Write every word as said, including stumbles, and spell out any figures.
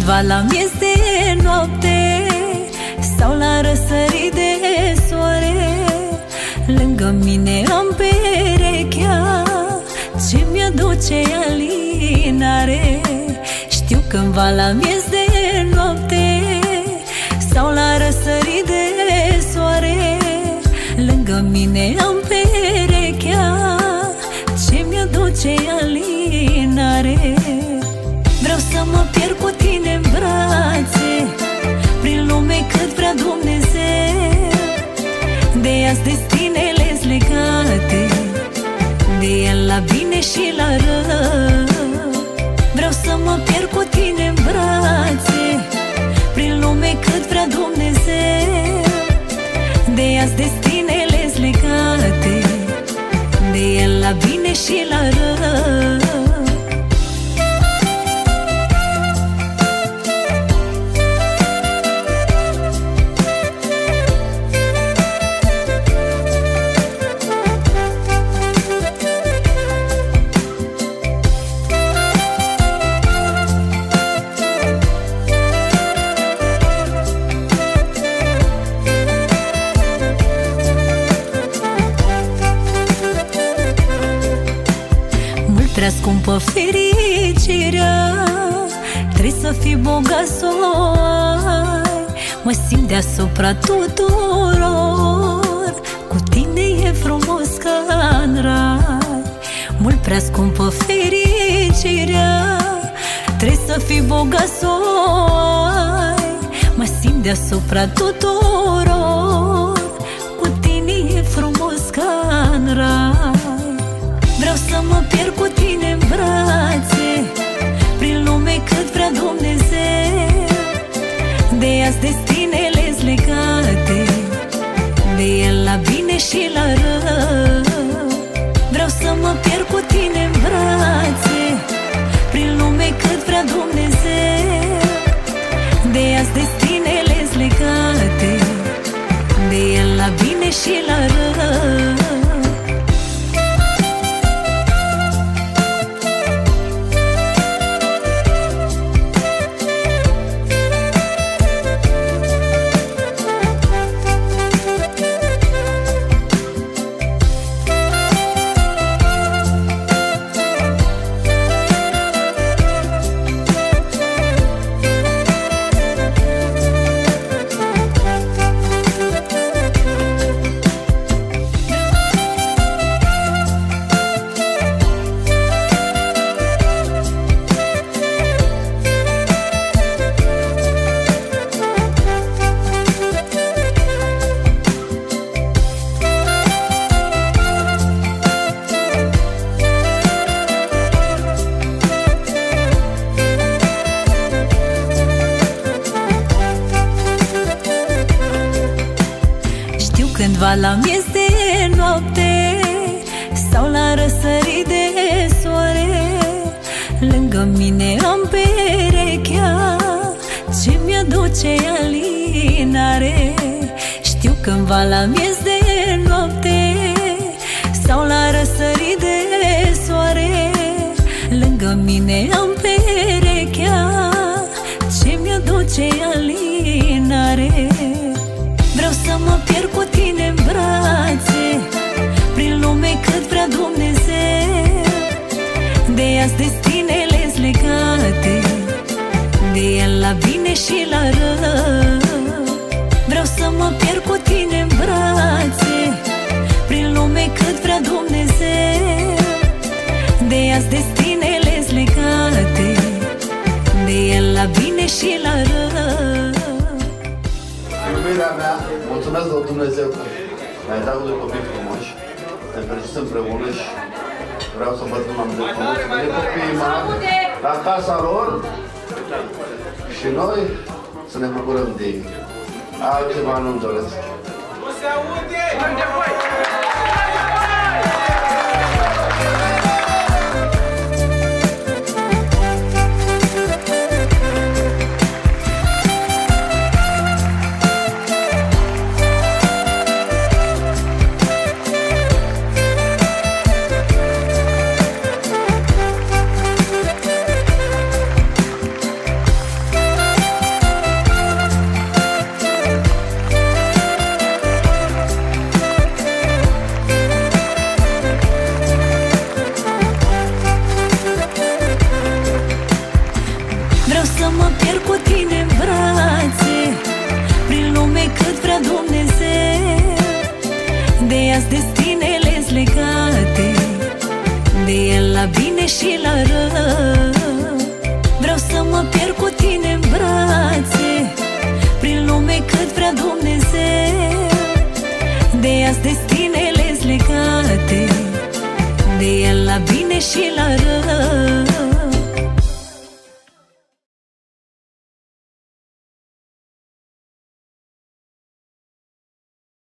cândva la miez de noapte sau la răsărit de soare, lângă mine am perechea ce mi-aduce alinare. Știu cândva la miez de noapte sau la răsărit de soare, lângă mine am perechea ce mi-aduce alinare. Vreau să mă pierd cu tine în brațe prin lume cât vrea Dumnezeu, de azi destinele-s legate, de el la bine și la rău. Vreau să mă pierd cu tine în brațe prin lume cât vrea Dumnezeu, de azi destinele-s legate, de el la bine și la rău. Prea scumpă fericirea, trebuie să fii bogat să o ai. Mă simt deasupra tuturor, cu tine e frumos ca în rai. Mult prea scumpă fericirea, trebuie să fii bogat să o ai. Mă simt deasupra tuturor, cu tine e frumos ca în rai. Vreau să mă pierd cu tine în brațe prin lume cât vrea Dumnezeu, de azi destinele-s legate, de el la bine și la rău. Vreau să mă pierd cu tine în brațe prin lume cât vrea Dumnezeu, de azi destinele-s legate, de el la bine și la rău. Cândva la miez de noapte sau la răsărit de soare, lângă mine am perechea ce mi-aduce alinare. Știu cândva la miez de noapte sau la răsărit de soare, lângă mine am perechea ce mi-aduce alinare. Vreau să mă pierd cu tine în brațe prin lume cât vrea Dumnezeu, de azi destinele-s legate, de el la bine și la rău. Vreau să mă pierd cu tine în brațe prin lume cât vrea Dumnezeu, de azi destinele-s legate, de el la bine și la rău. Iubirea mea, mulțumesc lui Dumnezeu că mi-ai dat doi copii frumoși, ne-am fericit împreună și vreau să văd cum am de frumos. Vine copiii mari la casa lor și noi să ne bucurăm de ei. Altceva nu-mi doresc. Nu se aude! ei azi destinele-s legate de el la bine